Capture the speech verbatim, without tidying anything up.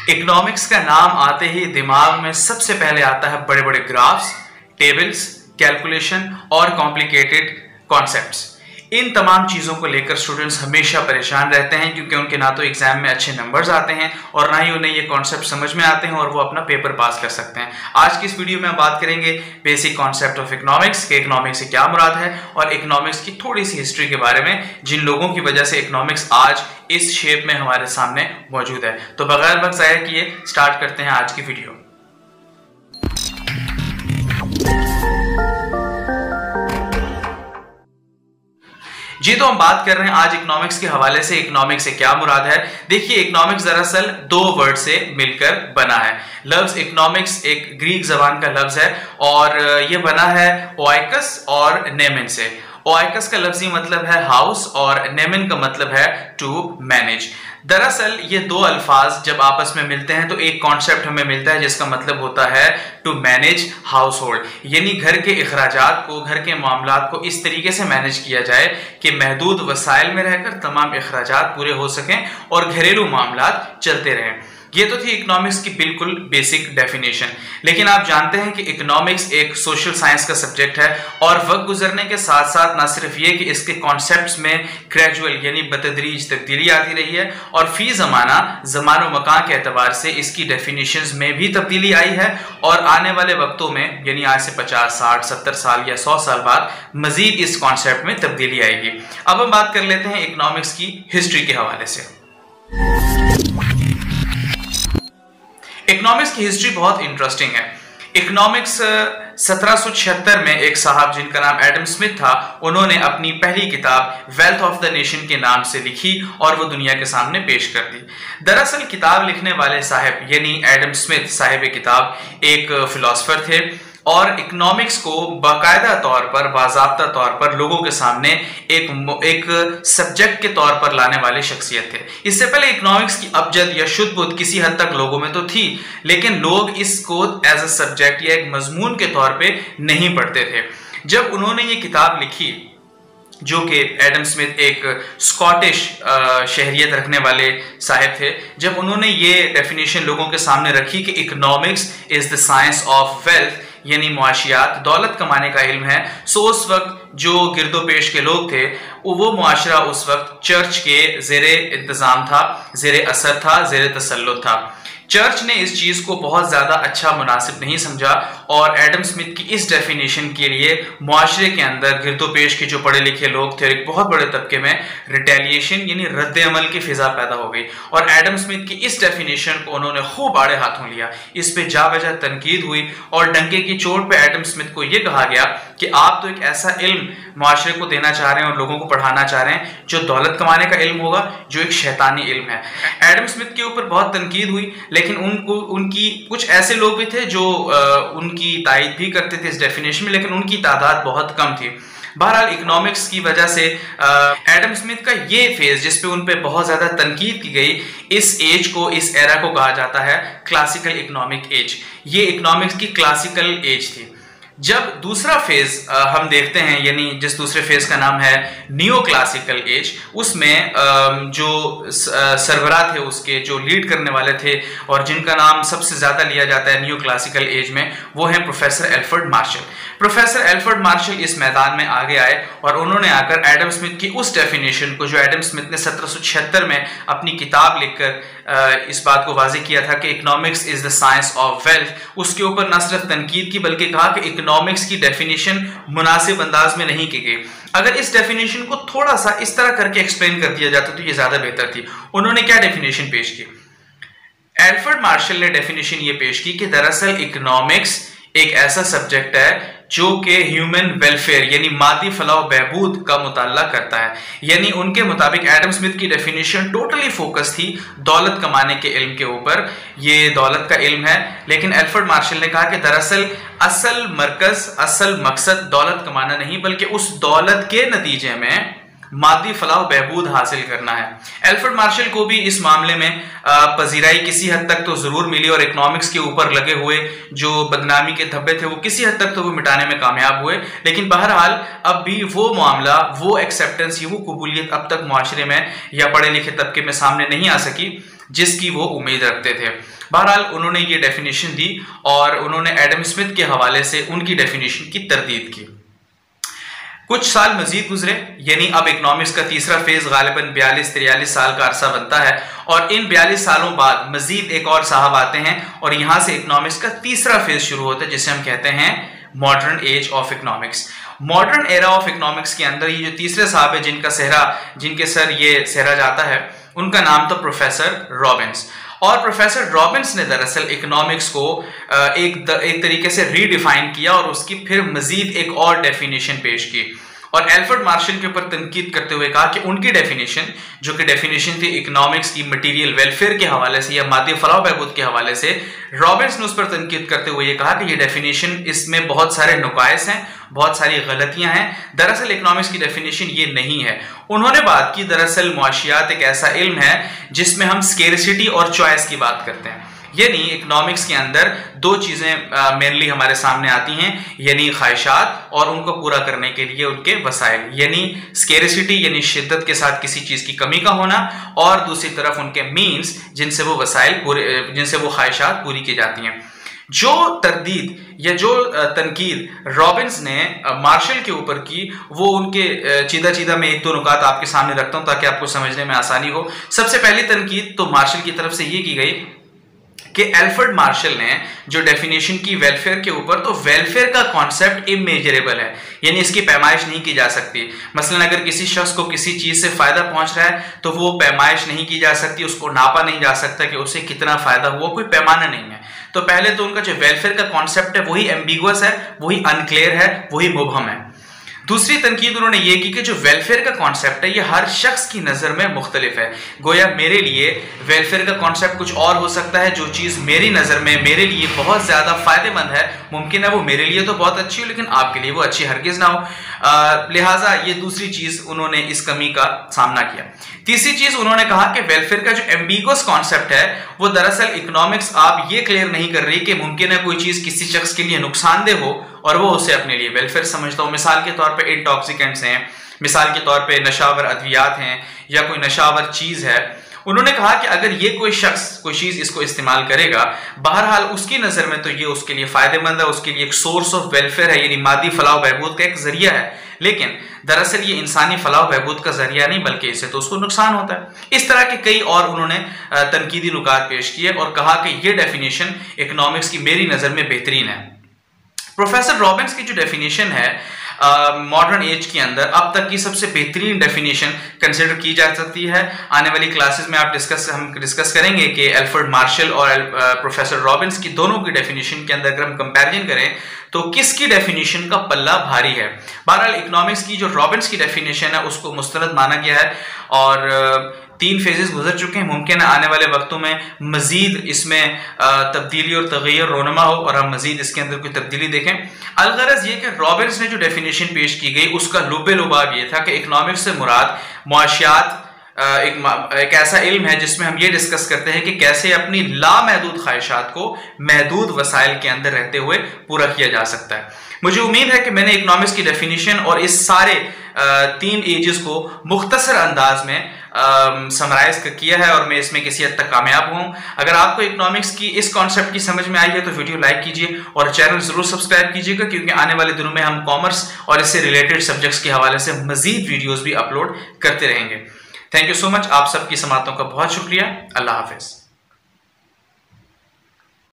Economics का नाम आते ही दिमाग में सबसे पहले आता है बड़े बड़े ग्राफ्स, टेबल्स, कैलकुलेशन और कॉम्प्लिकेटेड कॉन्सेप्ट्स। इन तमाम चीज़ों को लेकर स्टूडेंट्स हमेशा परेशान रहते हैं क्योंकि उनके ना तो एग्जाम में अच्छे नंबर्स आते हैं और ना ही उन्हें ये कॉन्सेप्ट समझ में आते हैं और वो अपना पेपर पास कर सकते हैं। आज की इस वीडियो में हम बात करेंगे बेसिक कॉन्सेप्ट ऑफ इकोनॉमिक्स के इकोनॉमिक्स से क्या मुराद है और इकोनॉमिक्स की थोड़ी सी हिस्ट्री के बारे में, जिन लोगों की वजह से इकोनॉमिक्स आज इस शेप में हमारे सामने मौजूद है। तो बगैर वक्त ज़ाया किए स्टार्ट करते हैं आज की वीडियो। जी तो हम बात कर रहे हैं आज इकोनॉमिक्स के हवाले से इकोनॉमिक्स से क्या मुराद है। देखिए, इकोनॉमिक्स दरअसल दो वर्ड से मिलकर बना है। लफ्ज इकोनॉमिक्स एक ग्रीक जबान का लफ्ज है और यह बना है ओआइकस और नेमिन से। ओआइकस का लफ्जी मतलब है हाउस और नेमिन का मतलब है टू मैनेज। दरअसल ये दो अल्फाज जब आपस में मिलते हैं तो एक कॉन्सेप्ट हमें मिलता है जिसका मतलब होता है टू मैनेज हाउस होल्ड, यानी घर के अखराजात को, घर के मामलात को इस तरीके से मैनेज किया जाए कि महदूद वसाइल में रहकर तमाम अखराजात पूरे हो सकें और घरेलू मामलात चलते रहें। ये तो थी इकोनॉमिक्स की बिल्कुल बेसिक डेफिनेशन। लेकिन आप जानते हैं कि इकोनॉमिक्स एक सोशल साइंस का सब्जेक्ट है और वक्त गुजरने के साथ साथ ना सिर्फ ये कि इसके कॉन्सेप्ट्स में ग्रेजुअल यानी बतदरीज तब्दीली आती रही है और फी ज़माना ज़मान व मकान के एतबार से इसकी डेफिनेशंस में भी तब्दीली आई है और आने वाले वक्तों में यानी आज से पचास साठ सत्तर साल या सौ साल बाद मजीद इस कॉन्सेप्ट में तब्दीली आएगी। अब हम बात कर लेते हैं इकोनॉमिक्स की हिस्ट्री के हवाले से। इकोनॉमिक्स की हिस्ट्री बहुत इंटरेस्टिंग है। इकोनॉमिक्स सत्रह सौ छिहत्तर में एक साहब जिनका नाम एडम स्मिथ था, उन्होंने अपनी पहली किताब वेल्थ ऑफ द नेशन के नाम से लिखी और वो दुनिया के सामने पेश कर दी। दरअसल किताब लिखने वाले साहब यानी एडम स्मिथ साहिब किताब एक फिलोसफर थे और इकोनॉमिक्स को बाकायदा तौर पर, बाज़ाब्ता तौर पर लोगों के सामने एक एक सब्जेक्ट के तौर पर लाने वाले शख्सियत थे। इससे पहले इकोनॉमिक्स की अबजद या शुद्ध बुद्ध किसी हद तक लोगों में तो थी, लेकिन लोग इसको एज अ सब्जेक्ट या एक मजमून के तौर पे नहीं पढ़ते थे। जब उन्होंने ये किताब लिखी, जो कि एडम स्मिथ एक स्कॉटिश शहरियत रखने वाले साहब थे, जब उन्होंने ये डेफिनेशन लोगों के सामने रखी कि economics is the science of wealth यानी मुआशियात दौलत कमाने का इल्म है, सो उस वक्त जो गिरदो पेश के लोग थे वो मुआशरा उस वक्त चर्च के ज़ेरे इंतज़ाम था, ज़ेरे असर था, ज़ेरे तसल्लुत था। चर्च ने इस चीज़ को बहुत ज़्यादा अच्छा मुनासिब नहीं समझा और एडम स्मिथ की इस डेफिनेशन के लिए मुआशरे के अंदर गिरदोपेश के जो पढ़े लिखे लोग थे, एक बहुत बड़े तबके में रिटेलिएशन यानी रद्द अमल की फिजा पैदा हो गई और एडम स्मिथ की इस डेफिनेशन को उन्होंने खूब आड़े हाथों लिया। इस पे जा बजा तनकीद हुई और डंके की चोट पे एडम स्मिथ को यह कहा गया कि आप तो एक ऐसा इल्म मुआशरे को देना चाह रहे हैं और लोगों को पढ़ाना चाह रहे हैं जो दौलत कमाने का इल्म होगा, जो एक शैतानी इल्म है। एडम स्मिथ के ऊपर बहुत तनकीद हुई, लेकिन उनको उनकी कुछ ऐसे लोग भी थे जो आ, उनकी तायद भी करते थे इस डेफिनेशन में, लेकिन उनकी तादाद बहुत कम थी। बहरहाल इकोनॉमिक्स की वजह से एडम स्मिथ का ये फेज जिस पे उन पे बहुत ज्यादा तनकीद की गई, इस एज को, इस एरा को कहा जाता है क्लासिकल इकोनॉमिक एज। ये इकोनॉमिक्स की क्लासिकल एज थी। जब दूसरा फेज हम देखते हैं, यानी जिस दूसरे फेज का नाम है नियो क्लासिकल एज, उसमें जो सरबरा थे, उसके जो लीड करने वाले थे और जिनका नाम सबसे ज्यादा लिया जाता है नियो क्लासिकल एज में, वो है professor Alfred Marshall. Professor Alfred Marshall इस मैदान में आगे आए और उन्होंने आकर एडम स्मिथ की उस डेफिनेशन को जो एडम स्मिथ ने सत्रह सौ छिहत्तर में अपनी किताब लिखकर इस बात को वाज़ेह किया था कि economics is the science of wealth, उसके ऊपर न सिर्फ तनकीद की बल्कि कहा कि इकोनॉमिक्स की डेफिनेशन मुनासिब अंदाज में नहीं की गई। अगर इस डेफिनेशन को थोड़ा सा इस तरह करके एक्सप्लेन कर दिया जाता तो ये ज्यादा बेहतर थी। उन्होंने क्या डेफिनेशन पेश की? एल्फ्रेड मार्शल ने डेफिनेशन ये पेश की कि दरअसल इकोनॉमिक्स एक ऐसा सब्जेक्ट है जो कि ह्यूमन वेलफेयर यानी मादी फलाह बहबूद का मुताल्ला करता है। यानी उनके मुताबिक एडम स्मिथ की डेफिनेशन टोटली फोकस थी दौलत कमाने के इल्म के ऊपर, ये दौलत का इल्म है। लेकिन एल्फ्रेड मार्शल ने कहा कि दरअसल असल मरकज, असल मकसद दौलत कमाना नहीं बल्कि उस दौलत के नतीजे में मादी फलाह बहबूद हासिल करना है। एल्फ्रेड मार्शल को भी इस मामले में पजीराई किसी हद तक तो जरूर मिली और इकोनॉमिक्स के ऊपर लगे हुए जो बदनामी के धब्बे थे वो किसी हद तक तो वो मिटाने में कामयाब हुए। लेकिन बहरहाल अब भी वो मामला, वो एक्सेप्टेंस, वो कबूलियत अब तक मुआशरे में या पढ़े लिखे तबके में सामने नहीं आ सकी। जिसकी वो उम्मीद रखते थे। बहरहाल उन्होंने ये डेफिनेशन दी और उन्होंने एडम स्मिथ के हवाले से उनकी डेफिनेशन की तरदीद की। कुछ साल मजीद गुजरे, यानी अब इकोनॉमिक्स का तीसरा फेज गालिबन बयालीस तिरयालीस साल का अरसा बनता है और इन बयालीस सालों बाद मजीद एक और साहब आते हैं और यहां से इकोनॉमिक्स का तीसरा फेज शुरू होता है जिसे हम कहते हैं modern age of economics. Modern era of economics के अंदर ये जो तीसरे साहब है जिनका सेहरा जिनके सर ये सेहरा जाता है, उनका नाम तो प्रोफेसर रॉबिन्स। और प्रोफेसर रॉबिन्स ने दरअसल इकोनॉमिक्स को एक द, एक तरीके से रीडिफाइन किया और उसकी फिर मजीद एक और डेफिनेशन पेश की और एल्फ्रेड मार्शल के ऊपर तनकीद करते हुए कहा कि उनकी डेफिनेशन, जो कि डेफिनेशन थी इकोनॉमिक्स की मटेरियल वेलफेयर के हवाले से या मादी फलाह बहबूद के हवाले से, रॉबिन्स ने उस पर तनकीद करते हुए ये कहा कि ये डेफिनेशन, इसमें बहुत सारे नुकाइस हैं, बहुत सारी गलतियां हैं, दरअसल इकोनॉमिक्स की डेफिनेशन ये नहीं है। उन्होंने बात की दरअसल मुआशियात एक ऐसा इल्म है जिसमें हम स्केरसिटी और चॉइस की बात करते हैं, यानी इकोनॉमिक्स के अंदर दो चीजें मेनली हमारे सामने आती हैं, यानी ख्वाहिशात और उनको पूरा करने के लिए उनके वसाइल, यानी स्केरसिटी यानी शिद्दत के साथ किसी चीज की कमी का होना और दूसरी तरफ उनके मीन्स जिनसे वो वसाइल पूरे जिनसे वो ख्वाहिशात पूरी की जाती हैं। जो तरदीद या जो तनकीद रॉबिन्स ने मार्शल के ऊपर की वो उनके चीदा चीदा में एक दो नुकात आपके सामने रखता हूं ताकि आपको समझने में आसानी हो। सबसे पहली तनकीद तो मार्शल की तरफ से ये की गई कि एल्फ्रेड मार्शल ने जो डेफिनेशन की वेलफेयर के ऊपर, तो वेलफेयर का कॉन्सेप्ट इमेजरेबल है, यानी इसकी पैमाइश नहीं की जा सकती। मसलन अगर किसी शख्स को किसी चीज से फायदा पहुंच रहा है तो वो पैमाइश नहीं की जा सकती, उसको नापा नहीं जा सकता कि उसे कितना फायदा हुआ, कोई पैमाना नहीं है। तो पहले तो उनका जो वेलफेयर का कॉन्सेप्ट है वही एम्बिगुअस है, वही अनक्लियर है, वही मुबहम है। दूसरी तनकीद उन्होंने ये की कि जो वेलफेयर का कॉन्सेप्ट है ये हर शख्स की नज़र में मुख्तलिफ है। गोया मेरे लिए वेलफेयर का कॉन्सेप्ट कुछ और हो सकता है, जो चीज़ मेरी नज़र में मेरे लिए बहुत ज़्यादा फ़ायदेमंद है, मुमकिन है वो मेरे लिए तो बहुत अच्छी हो लेकिन आपके लिए वो अच्छी हरगिज़ ना हो। लिहाजा ये दूसरी चीज़ उन्होंने इस कमी का सामना किया। तीसरी चीज़ उन्होंने कहा कि वेलफेयर का जो एम्बिगुअस कॉन्सेप्ट है वो दरअसल इकोनॉमिक्स आप ये क्लियर नहीं कर रही कि मुमकिन है कोई चीज़ किसी शख्स के लिए नुकसानदेह हो और वो उसे अपने लिए वेलफेयर समझता हूँ। मिसाल के तौर पे इंटॉक्सिकेंट्स हैं, मिसाल के तौर पे नशावर अद्वियात हैं या कोई नशावर चीज़ है। उन्होंने कहा कि अगर ये कोई शख्स कोई चीज़ इसको इस्तेमाल करेगा, बहरहाल उसकी नज़र में तो ये उसके लिए फ़ायदेमंद है, उसके लिए एक सोर्स ऑफ वेलफेयर है, यानी मादी फलाह बहबूद का एक जरिया है, लेकिन दरअसल ये इंसानी फलाह बहबूद का जरिया नहीं बल्कि इससे तो उसको नुकसान होता है। इस तरह के कई और उन्होंने तनकीदी नुकात पेश किए और कहा कि ये डेफिनेशन इकोनॉमिक्स की मेरी नज़र में बेहतरीन है। प्रोफेसर रॉबिन्स की जो डेफिनेशन है मॉडर्न एज के अंदर अब तक की सबसे बेहतरीन डेफिनेशन कंसिडर की जा सकती है। आने वाली क्लासेस में आप डिस्कस हम डिस्कस करेंगे कि एल्फ्रेड मार्शल और प्रोफेसर रॉबिन्स की दोनों की डेफिनेशन के अंदर अगर हम कंपैरिजन करें तो किसकी डेफिनेशन का पल्ला भारी है। बहरहाल इकोनॉमिक्स की जो रॉबिन्स की डेफिनेशन है उसको मुस्तरद माना गया है और तीन फेजेस गुजर चुके हैं। मुमकिन है आने वाले वक्तों में मजीद इसमें तब्दीली और तगय्युर रोनमा हो और हम मजीद इसके अंदर कोई तब्दीली देखें। अलगरज ये कि रॉबिन्स ने जो डेफिनेशन पेश की गई उसका लुब्बे लुबाब ये था कि इकोनॉमिक्स से मुराद मुआशियात एक, एक ऐसा इल्म है जिसमें हम ये डिस्कस करते हैं कि कैसे अपनी लामहदूद ख्वाहिशात को महदूद वसाइल के अंदर रहते हुए पूरा किया जा सकता है। मुझे उम्मीद है कि मैंने इकोनॉमिक्स की डेफिनेशन और इस सारे तीन एजेस को मुख्तसर अंदाज में समराइज किया है और मैं इसमें किसी हद तक कामयाब हूँ। अगर आपको इकोनॉमिक्स की इस कॉन्सेप्ट की समझ में आई है तो वीडियो लाइक कीजिए और चैनल जरूर सब्सक्राइब कीजिएगा, क्योंकि आने वाले दिनों में हम कॉमर्स और इससे रिलेटेड सब्जेक्ट्स के हवाले से मजीद वीडियोस भी अपलोड करते रहेंगे। थैंक यू सो मच, आप सबकी समातों का बहुत शुक्रिया। अल्लाह हाफिज।